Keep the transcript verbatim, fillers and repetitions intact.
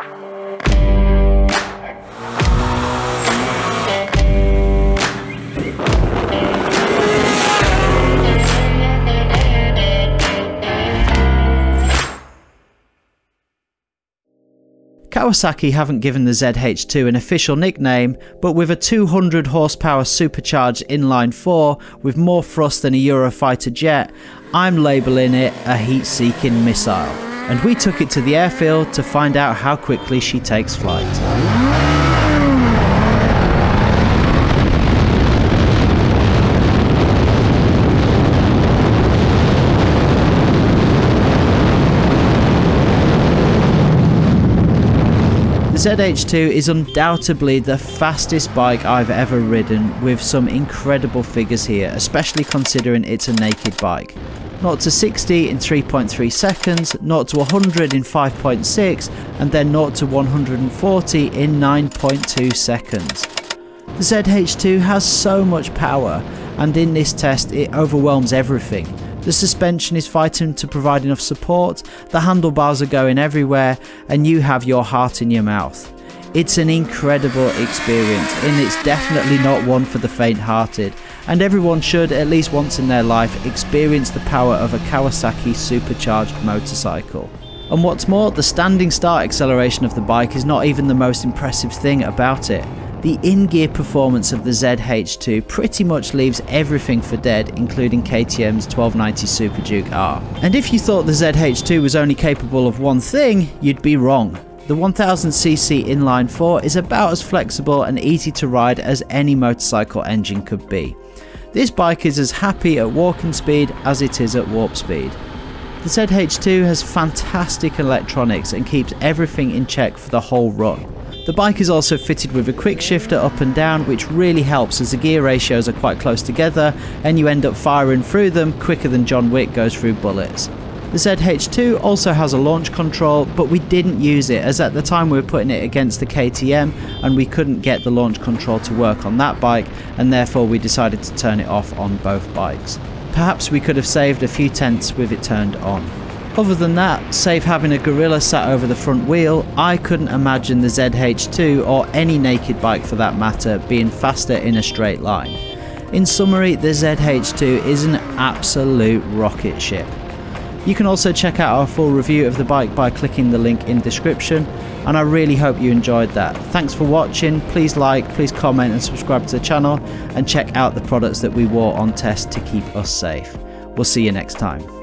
Kawasaki haven't given the Z H two an official nickname, but with a two hundred horsepower supercharged inline four with more thrust than a Eurofighter jet, I'm labelling it a heat-seeking missile. And we took it to the airfield to find out how quickly she takes flight. The Z H two is undoubtedly the fastest bike I've ever ridden, with some incredible figures here, especially considering it's a naked bike. zero to sixty in three point three seconds, zero to one hundred in five point six, and then zero to one hundred forty in nine point two seconds. The Z H two has so much power, and in this test it overwhelms everything. The suspension is fighting to provide enough support, the handlebars are going everywhere, and you have your heart in your mouth. It's an incredible experience, and it's definitely not one for the faint-hearted, and everyone should, at least once in their life, experience the power of a Kawasaki supercharged motorcycle. And what's more, the standing start acceleration of the bike is not even the most impressive thing about it. The in-gear performance of the Z H two pretty much leaves everything for dead, including K T M's twelve ninety Super Duke R. And if you thought the Z H two was only capable of one thing, you'd be wrong. The one thousand c c inline four is about as flexible and easy to ride as any motorcycle engine could be. This bike is as happy at walking speed as it is at warp speed. The Z H two has fantastic electronics and keeps everything in check for the whole run. The bike is also fitted with a quick shifter up and down, which really helps as the gear ratios are quite close together and you end up firing through them quicker than John Wick goes through bullets. The Z H two also has a launch control, but we didn't use it as at the time we were putting it against the K T M and we couldn't get the launch control to work on that bike, and therefore we decided to turn it off on both bikes. Perhaps we could have saved a few tenths with it turned on. Other than that, save having a gorilla sat over the front wheel, I couldn't imagine the Z H two, or any naked bike for that matter, being faster in a straight line. In summary, the Z H two is an absolute rocket ship. You can also check out our full review of the bike by clicking the link in description, and I really hope you enjoyed that. Thanks for watching, please like, please comment and subscribe to the channel, and check out the products that we wore on test to keep us safe. We'll see you next time.